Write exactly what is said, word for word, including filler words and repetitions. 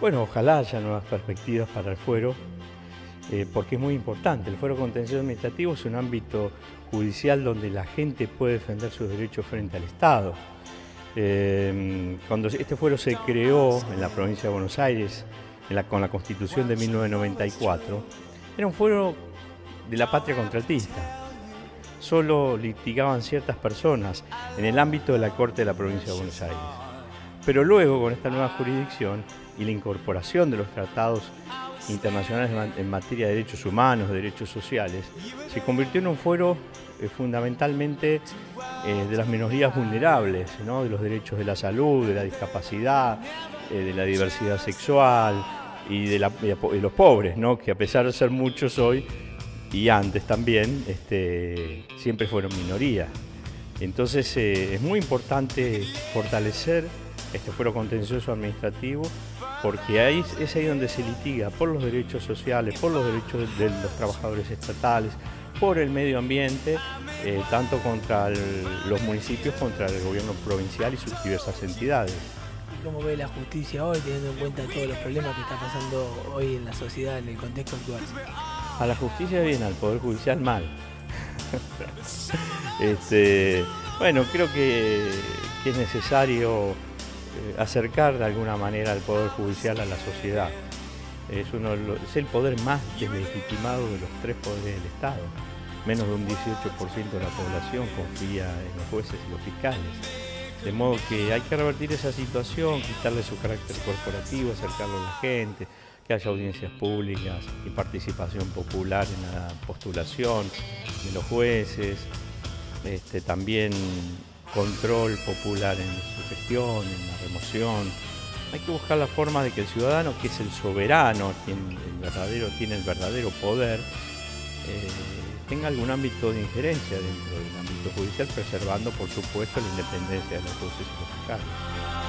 Bueno, ojalá haya nuevas perspectivas para el fuero, eh, porque es muy importante. El fuero contencioso administrativo es un ámbito judicial donde la gente puede defender sus derechos frente al Estado. Eh, cuando este fuero se creó en la provincia de Buenos Aires, en la, con la Constitución de mil novecientos noventa y cuatro, era un fuero de la patria contratista. Solo litigaban ciertas personas en el ámbito de la Corte de la provincia de Buenos Aires. Pero luego, con esta nueva jurisdicción y la incorporación de los tratados internacionales en materia de derechos humanos, de derechos sociales, se convirtió en un fuero eh, fundamentalmente eh, de las minorías vulnerables, ¿no? De los derechos de la salud, de la discapacidad, eh, de la diversidad sexual y de, la, de los pobres, ¿no? Que a pesar de ser muchos hoy, y antes también, este, siempre fueron minoría. Entonces eh, es muy importante fortalecer este fuero contencioso administrativo, porque ahí es ahí donde se litiga por los derechos sociales, por los derechos de los trabajadores estatales, por el medio ambiente, eh, tanto contra el, los municipios, contra el gobierno provincial y sus diversas entidades. ¿Cómo ve la justicia hoy, teniendo en cuenta todos los problemas que está pasando hoy en la sociedad, en el contexto actual? A la justicia bien, al Poder Judicial mal. este, bueno, creo que, que es necesario eh, acercar de alguna manera al Poder Judicial a la sociedad. Es, uno, es el poder más deslegitimado de los tres poderes del Estado. Menos de un dieciocho por ciento de la población confía en los jueces y los fiscales. De modo que hay que revertir esa situación, quitarle su carácter corporativo, acercarlo a la gente, que haya audiencias públicas y participación popular en la postulación de los jueces, este, también control popular en su gestión, en la remoción. Hay que buscar la forma de que el ciudadano, que es el soberano, quien el verdadero, tiene el verdadero poder, eh, tenga algún ámbito de injerencia dentro del ámbito judicial, preservando, por supuesto, la independencia de los jueces y los fiscales.